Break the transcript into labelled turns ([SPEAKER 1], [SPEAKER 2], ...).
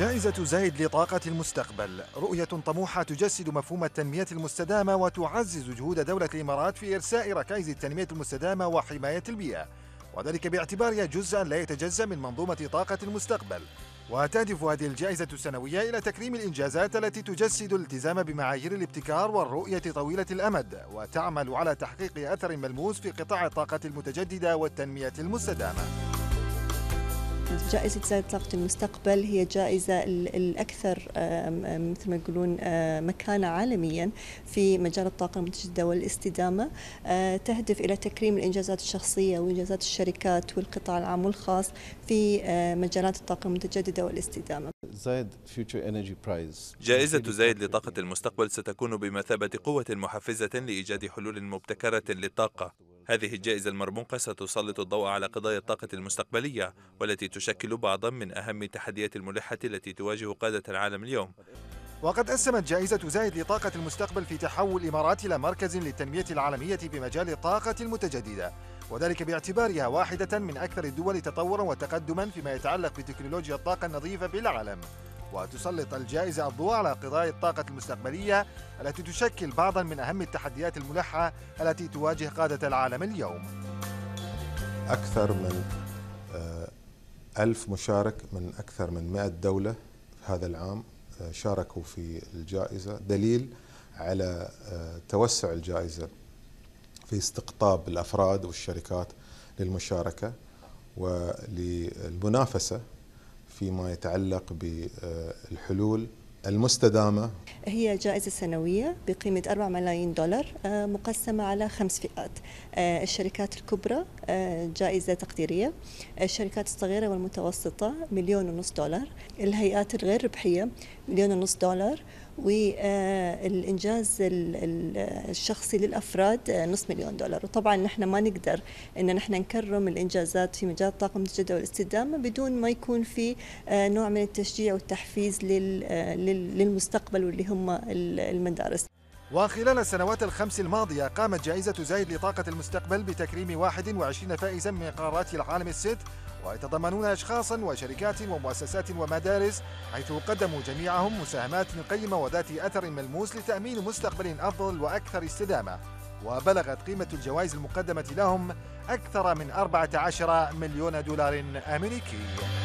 [SPEAKER 1] جائزة زايد لطاقة المستقبل رؤية طموحة تجسد مفهوم التنمية المستدامة وتعزز جهود دولة الإمارات في إرساء ركائز التنمية المستدامة وحماية البيئة، وذلك باعتبارها جزءا لا يتجزأ من منظومة طاقة المستقبل. وتهدف هذه الجائزة السنوية إلى تكريم الإنجازات التي تجسد الالتزام بمعايير الابتكار والرؤية طويلة الأمد، وتعمل على تحقيق أثر ملموس في قطاع الطاقة المتجددة والتنمية المستدامة.
[SPEAKER 2] جائزة زايد طاقة المستقبل هي جائزة الأكثر مثل ما يقولون مكانة عالميا في مجال الطاقة المتجددة والاستدامة، تهدف إلى تكريم الإنجازات الشخصية وإنجازات الشركات والقطاع العام والخاص في مجالات الطاقة المتجددة والاستدامة.
[SPEAKER 3] جائزة زايد لطاقة المستقبل ستكون بمثابة قوة محفزة لإيجاد حلول مبتكرة للطاقة. هذه الجائزة المرموقة ستسلط الضوء على قضايا الطاقة المستقبلية، والتي تشكل بعضا من أهم التحديات الملحة التي تواجه قادة العالم اليوم.
[SPEAKER 1] وقد أسهمت جائزة زايد لطاقة المستقبل في تحول الإمارات إلى مركز للتنمية العالمية في مجال الطاقة المتجددة، وذلك باعتبارها واحدة من أكثر الدول تطورا وتقدما فيما يتعلق بتكنولوجيا الطاقة النظيفة في العالم. وتسلط الجائزة الضوء على قضايا الطاقة المستقبلية التي تشكل بعضا من أهم التحديات الملحة التي تواجه قادة العالم اليوم.
[SPEAKER 4] أكثر من 1000 مشارك من أكثر من 100 دولة في هذا العام شاركوا في الجائزة، دليل على توسع الجائزة في استقطاب الأفراد والشركات للمشاركة وللمنافسة فيما يتعلق بالحلول المستدامة.
[SPEAKER 2] هي جائزة سنوية بقيمة 4 ملايين دولار مقسمة على 5 فئات. الشركات الكبرى جائزة تقديرية، الشركات الصغيرة والمتوسطة 1.5 مليون دولار، الهيئات الغير ربحية 1.5 مليون دولار، والإنجاز الشخصي للأفراد 500 مليون دولار. وطبعا نحن ما نقدر إن نحن نكرم الإنجازات في مجال الطاقة المتجددة والاستدامة بدون ما يكون في نوع من التشجيع والتحفيز للمستقبل واللي هم المدارس.
[SPEAKER 1] وخلال السنوات الخمس الماضية قامت جائزة زايد لطاقة المستقبل بتكريم 21 فائزا من قارات العالم الست، ويتضمنون أشخاصا وشركات ومؤسسات ومدارس، حيث قدموا جميعهم مساهمات قيمة وذات أثر ملموس لتأمين مستقبل أفضل وأكثر استدامة. وبلغت قيمة الجوائز المقدمة لهم أكثر من 14 مليون دولار أمريكي.